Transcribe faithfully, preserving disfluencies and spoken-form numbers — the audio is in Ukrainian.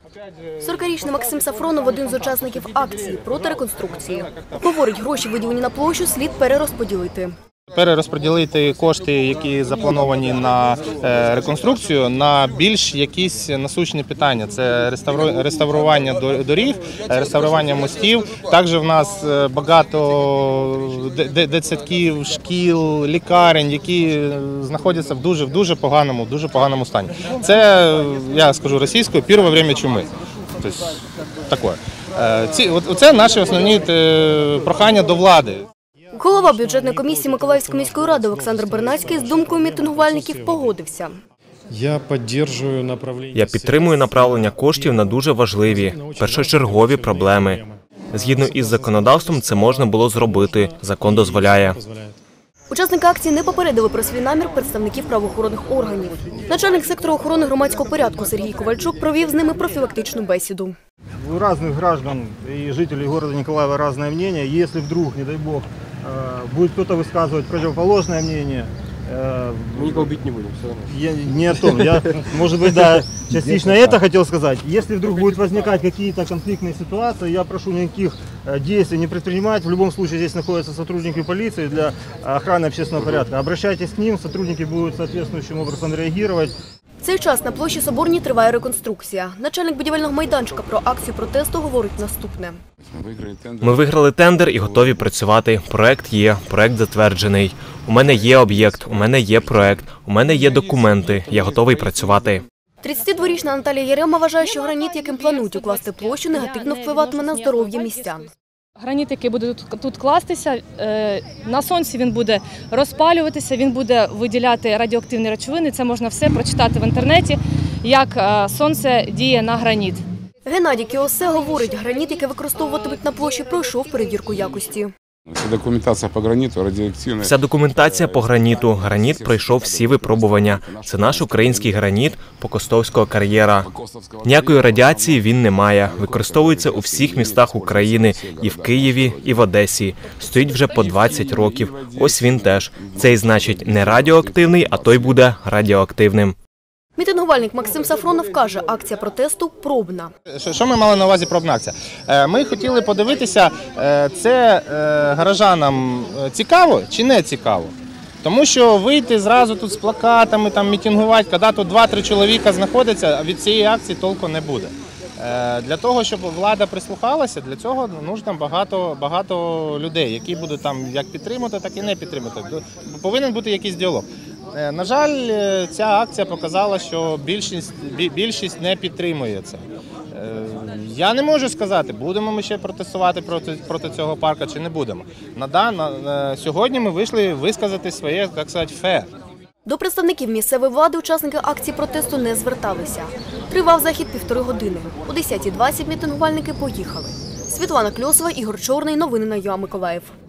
сорокарічний Максим Сафронов – один з учасників акції проти реконструкції. Говорить, гроші, виділені на площу, слід перерозподілити. Перерозподілити кошти, які заплановані на реконструкцію, на більш якісь насущні питання. Це реставрування доріг, реставрування мостів. Також в нас багато дитсадків, шкіл, лікарень, які знаходяться в дуже, в дуже поганому, дуже поганому стані. Це, я скажу російською, перше время чуми. Тобто, таке. Це наші основні прохання до влади. Голова бюджетної комісії Миколаївської міської ради Олександр Бернацький з думкою мітингувальників погодився. Я підтримую направлення коштів на дуже важливі, першочергові проблеми. Згідно із законодавством це можна було зробити, закон дозволяє. Учасники акції не попередили про свій намір представників правоохоронних органів. Начальник сектору охорони громадського порядку Сергій Ковальчук провів з ними профілактичну бесіду. У разных граждан и жителей города Николаева разное мнение. Если вдруг, не дай бог, будет кто-то высказывать противоположное мнение, мы никого бить не будем, все равно. Я не о том. Я, может быть, да, частично это хотел сказать. Если вдруг будут возникать какие-то конфликтные ситуации, я прошу никаких действий не предпринимать. В любом случае здесь находятся сотрудники полиции для охраны общественного порядка. Обращайтесь к ним, сотрудники будут соответствующим образом реагировать. В цей час на площі Соборній триває реконструкція. Начальник будівельного майданчика про акцію протесту говорить наступне. Ми виграли тендер і готові працювати. Проект є, проект затверджений. У мене є об'єкт, у мене є проект, у мене є документи. Я готовий працювати. тридцятидворічна Наталія Ярема вважає, що граніт, яким планують укласти площу, негативно впливатиме на здоров'я містян. Граніт, який буде тут, тут кластися, на сонці він буде розпалюватися, він буде виділяти радіоактивні речовини. Це можна все прочитати в інтернеті, як сонце діє на граніт. Геннадій Кіосе говорить, граніт, який використовуватимуть на площі, пройшов перевірку якості. Документація по граніту радіоактивна. Вся документація по граніту. Граніт пройшов всі випробування. Це наш український граніт Покостовського кар'єра. Ніякої радіації він не має. Використовується у всіх містах України. І в Києві, і в Одесі. Стоїть вже по двадцять років. Ось він теж. Цей, значить, не радіоактивний, а той буде радіоактивним. Мітингувальник Максим Сафронов каже, акція протесту пробна. Що ми мали на увазі пробна акція? Ми хотіли подивитися, це горожанам цікаво чи не цікаво. Тому що вийти зразу тут з плакатами, там, мітингувати, коли тут два-три чоловіка знаходяться, від цієї акції толку не буде. Для того, щоб влада прислухалася, для цього потрібно багато, багато людей, які будуть там як підтримати, так і не підтримати. Повинен бути якийсь діалог. На жаль, ця акція показала, що більшість, більшість не підтримує це. Я не можу сказати, будемо ми ще протестувати проти, проти цього парку чи не будемо. На, на, сьогодні ми вийшли висказати своє, так сказати, фе. До представників місцевої влади учасники акції протесту не зверталися. Тривав захід півтори години. О десятій двадцять мітингувальники поїхали. Світлана Кльосова, Ігор Чорний. Новини на ЮА Миколаїв.